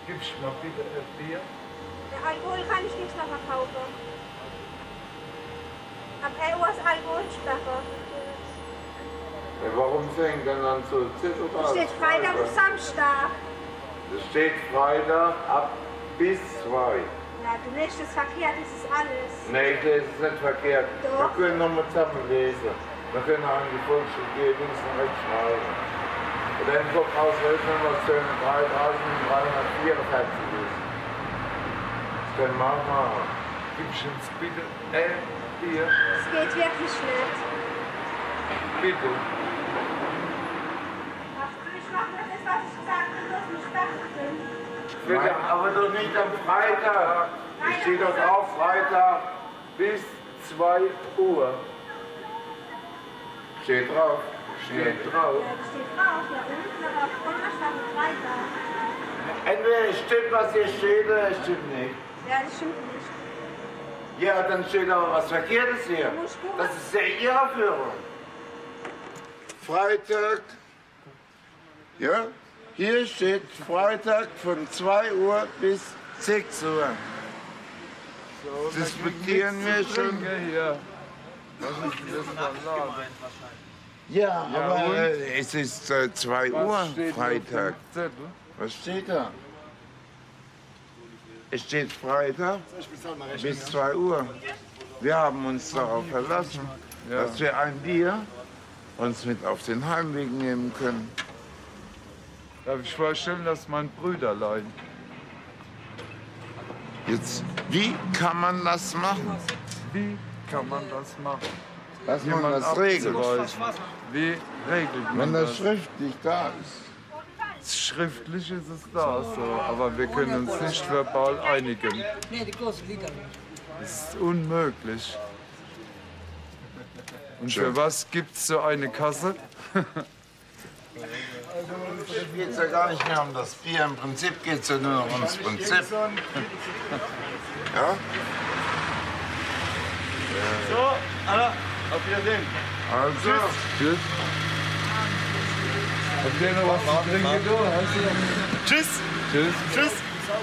Gibst du mal bitte ein Bier? Der Alkohol kann ich nicht mehr verkaufen. Ab 11 Uhr ist Alkoholsperre. Ja, warum fängt denn dann so Zettel Es steht Freitag und Samstag. Es steht Freitag ab bis 2. Ja, du lässt es verkehrt, das ist alles. Nee, ich lese es nicht verkehrt. Doch. Wir können noch mal zusammen lesen. Wir können auch an die Volksschule gehen, links und rechts schreiben. Und dann kommt raus, welchen was 3344 ist. Das können wir auch machen. Gibst du uns bitte ein Bier? Es geht wirklich nicht. Bitte. Ach, ich mach das, was ich gesagt habe, dass ich dachte. Bitte, aber doch nicht am Freitag. Es steht doch auch Freitag bis 2 Uhr. Steht drauf. Steht drauf. Ja, das steht drauf, ja unten, aber auf Donnerstag und Freitag. Entweder stimmt, was hier steht, oder es stimmt nicht. Ja, das stimmt nicht. Ja, dann steht aber was Verkehrtes hier. Das ist ja Irreführung. Freitag. Ja, hier steht Freitag von 2 Uhr bis 6 Uhr. So, Diskutieren wir schon. Hier. Was ist denn das für ein Laden? Ja, Ja, aber und? es ist 2 Was Uhr steht da Freitag. auf dem Zettel? Was steht da? Es steht Freitag bis 2 Uhr. Wir haben uns darauf verlassen, Ja. dass wir ein Bier uns mit auf den Heimweg nehmen können. Darf ich vorstellen, dass mein Brüderlein. Jetzt, wie kann man das machen? Wie kann man das machen? Dass man Jemand das regelt, abzuweisen. Wie regelt wenn man das das? schriftlich da ist. Schriftlich ist es da so, aber wir können uns nicht verbal einigen. Das ist unmöglich. Und für was gibt es so eine Kasse? Es geht ja gar nicht mehr um das Bier, im Prinzip geht es ja nur noch ums Prinzip. Ja? So, alle, auf Wiedersehen. Also, Tschüss. Habt ihr noch was zu trinken? Du? Hast du noch? Tschüss. Tschüss. Tschüss.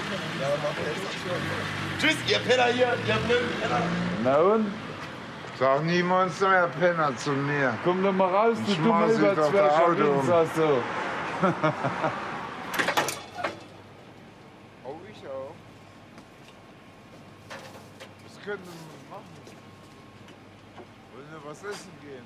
Tschüss, ihr Penner hier, ihr blöden Penner. Na und? sag niemals mehr Penner zu mir. Komm doch mal raus, du dummer schmeiß dich auf der Auto um. Überzwercher so. Oh, ich auch. Was können wir machen? Wollen wir was essen gehen?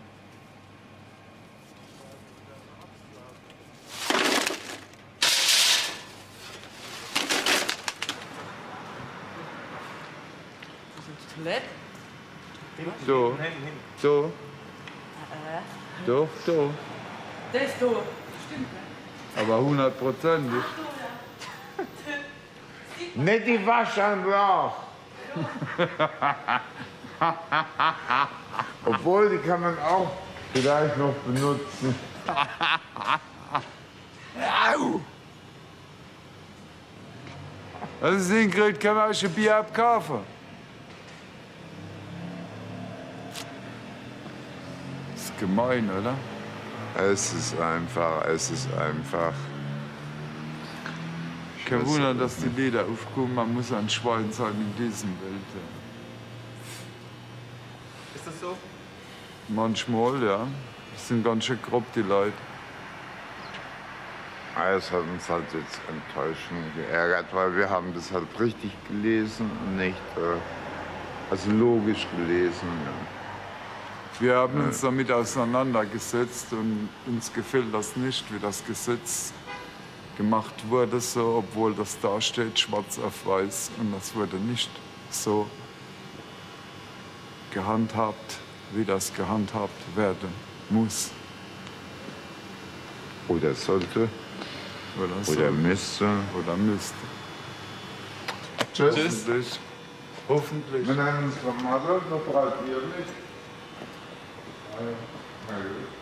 Toilette? So, so. Doch, doch. Das ist du. Aber 100%ig. Nicht die Waschanlage. Obwohl, die kann man auch vielleicht noch benutzen. Au! Was ist denn, Ingrid? Können wir euch ein Bier abkaufen? Das ist gemein, oder? Es ist einfach. Kein Wunder, dass die Lieder aufkommen, man muss ein Schwein sein in diesem Welt. Ist das so? Manchmal, ja. Das sind ganz schön grob, die Leute. Es hat uns halt jetzt enttäuschend geärgert, weil wir haben das halt richtig gelesen und nicht, also logisch gelesen. Wir haben uns damit auseinandergesetzt und uns gefällt das nicht, wie das Gesetz gemacht wurde, so, obwohl das da steht, schwarz auf weiß. Und das wurde nicht so gehandhabt, wie das gehandhabt werden muss. Oder sollte, Oder, oder so. müsste. Oder müsste. Tschüss. Hoffentlich. Hoffentlich. Wir nennen uns Ramada, das bleibt hier nicht. Ja, gut.